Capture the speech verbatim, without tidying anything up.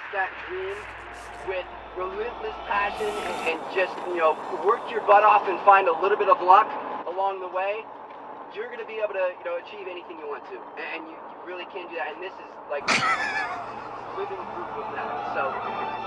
that dream with relentless passion and, and just, you know, work your butt off and find a little bit of luck along the way, you're going to be able to, you know, achieve anything you want to. And you, you really can do that. And this is like living proof of that. So